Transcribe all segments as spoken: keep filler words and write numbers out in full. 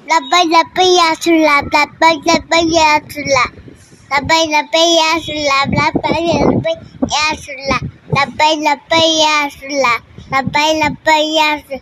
Labai labai ya Rasulullah, labai labai ya Rasulullah, labai labai ya Rasulullah, labai labai ya Rasulullah, labai labai ya Rasulullah, labai labai ya Rasulullah.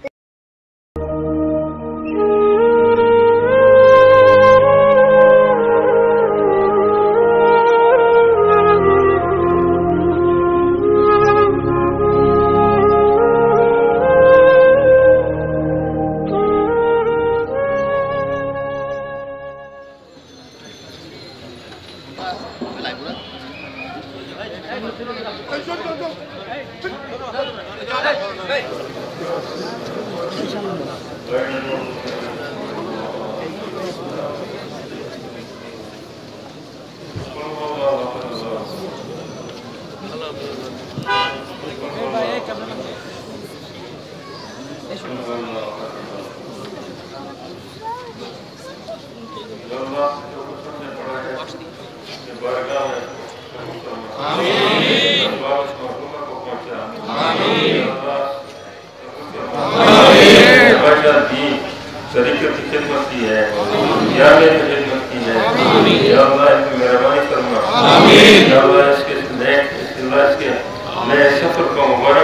शरीयत की खिदमत की है, या मेरी खिदमत की है, या अल्लाह इसकी मेहरबानी फरमा, या अल्लाह इसके इसके नए सफर को मुबारक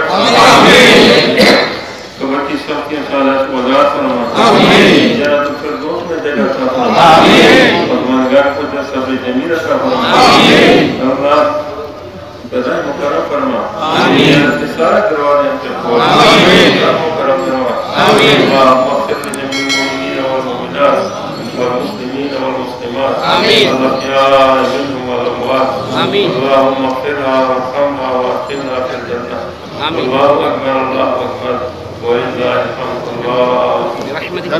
कब्र की सबकी सालात को आज़ाद फरमा, जन्नत फिरदौस में जगह अता फरमा, परवरदिगार को सब्र जमील अता फरमा, अल्लाह बज़ाय मुकर्रम फरमा, जन्नत के सारे दरवाजे पे खोल, मुकर्रम फरमा, अल्लाह والمسلمين والمسلمات الأحياء منهم والأموات اللهم اغفرها وارحمها وادخلنا في الجنة. الله أكبر الله أكبر ولله الحمد. الله برحمتك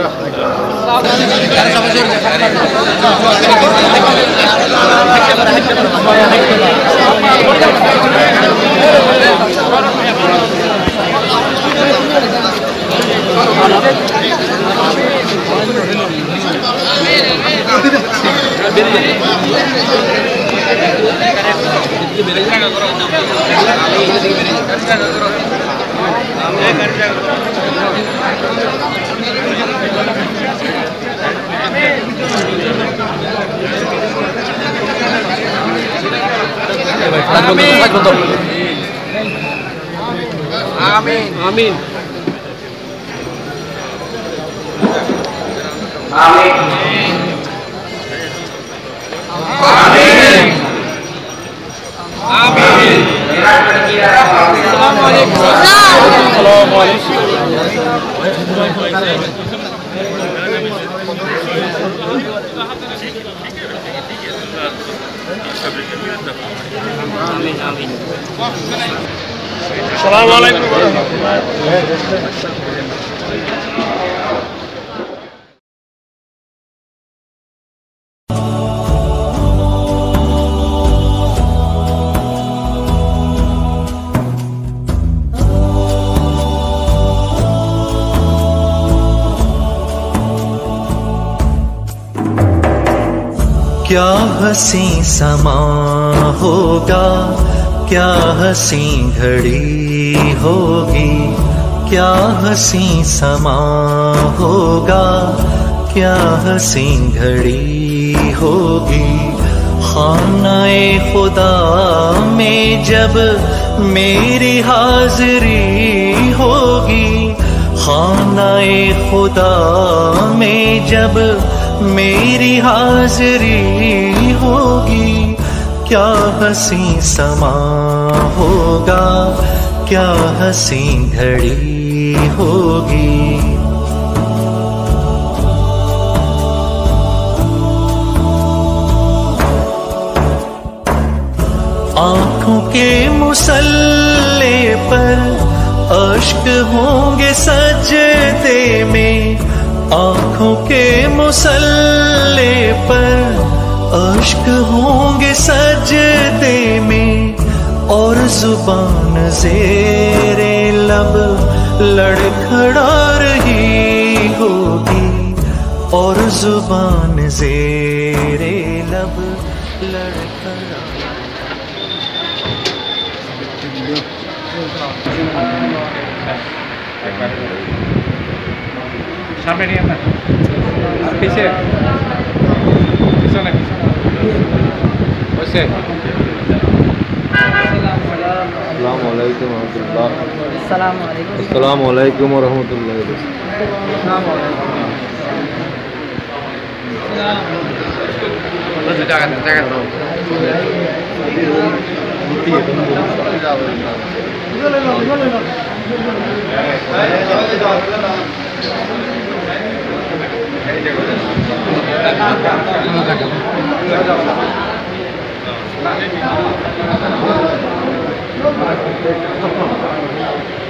Amin. Amin. Amin. Amin. Amin. Assalamualaikum. Assalamualaikum. Amin. Amin. Assalamualaikum warahmatullahi wabarakatuh. क्या हसी समा होगा, क्या हसी घड़ी होगी, क्या हसी समा होगा, क्या हसी घड़ी होगी। खानाए खुदा में जब मेरी हाजिरी होगी, खानाए खुदा में जब मेरी हाजिरी होगी। क्या हसी समा होगा, क्या हसी घड़ी होगी। आँखों के मुसल्ले पर अश्क होंगे सजदे में, आँखों के मुसल्ले पर अश्क होंगे सजदे में, और जुबान ज़ेरे लब लड़खड़ा रही होगी, और जुबान ज़ेरे लब लड़खड़ा। Sampai dia, Pak. পিছে পিছনে বসে আসসালামু আলাইকুম রহমতুল্লাহ। আসসালামু আলাইকুম। আসসালামু আলাইকুম রহমতুল্লাহ। আসসালামু আলাইকুম। জায়গা জায়গা দাও এই